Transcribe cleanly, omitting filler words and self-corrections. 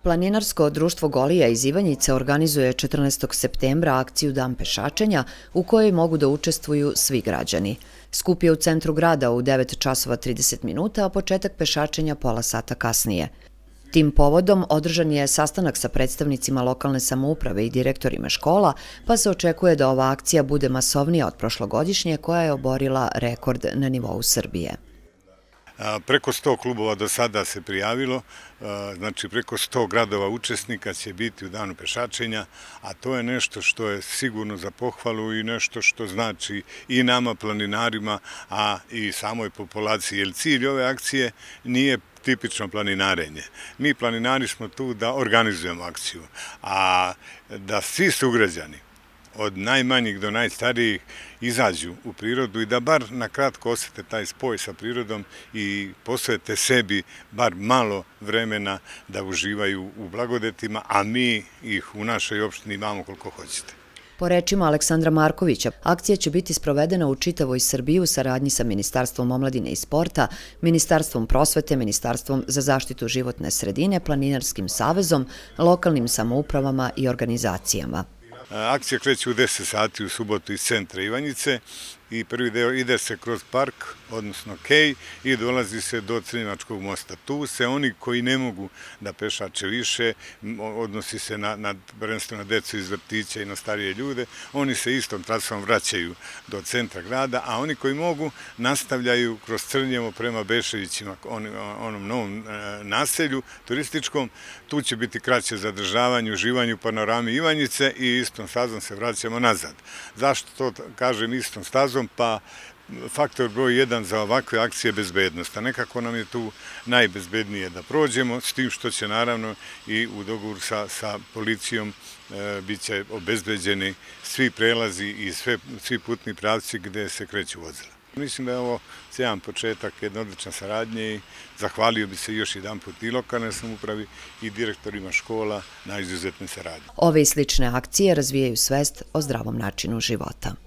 Planinarsko društvo Golija iz Ivanjice organizuje 14. septembra akciju Dan pešačenja u kojoj mogu da učestvuju svi građani. Skup je u centru grada u 9 časova 30 minuta, a početak pešačenja pola sata kasnije. Tim povodom održan je sastanak sa predstavnicima lokalne samouprave i direktorima škola, pa se očekuje da ova akcija bude masovnija od prošlogodišnje koja je oborila rekord na nivou Srbije. Preko 100 klubova do sada se prijavilo, znači preko 100 gradova učesnika će biti u danu pešačenja, a to je nešto što je sigurno za pohvalu i nešto što znači i nama planinarima, a i samoj populaciji, jer cilj ove akcije nije tipično planinarenje. Mi planinari smo tu da organizujemo akciju, a da svi sugrađani, od najmanjih do najstarijih, izađu u prirodu i da bar na kratko osjete taj spoj sa prirodom i posvete sebi bar malo vremena da uživaju u blagodetima, a mi ih u našoj opštini imamo koliko hoćete. Po rečima Aleksandra Markovića, akcija će biti sprovedena u čitavoj Srbiji u saradnji sa Ministarstvom omladine i sporta, Ministarstvom prosvete, Ministarstvom za zaštitu životne sredine, Planinarskim savezom, lokalnim samoupravama i organizacijama. Akcija kreće u 10 sati u subotu iz centra Ivanjice i prvi deo ide se kroz park, odnosno kej, i dolazi se do Crnjevačkog mosta. Tu se oni koji ne mogu da pešače više, odnosi se prvenstveno na decu iz vrtića i na starije ljude, oni se istom trasom vraćaju do centra grada, a oni koji mogu nastavljaju kroz Crnjevo prema Beševićima, onom novom naselju turističkom. Tu će biti kraće zadržavanje, uživanje u panorami Ivanjice i istom stazom se vraćamo nazad. Zašto to kažem istom stazom? Pa faktor broj 1 za ovakve akcije je bezbednost, a nekako nam je tu najbezbednije da prođemo, s tim što će naravno i u dogovoru sa policijom bit će obezbeđeni svi prelazi i svi putni pravci gde se kreću vozila. Mislim da je ovo sjajan početak jedne odlične saradnje i zahvalio bi se još jedan put i lokalnoj samoupravi i direktorima škola na izuzetnoj saradnji. Ove i slične akcije razvijaju svest o zdravom načinu života.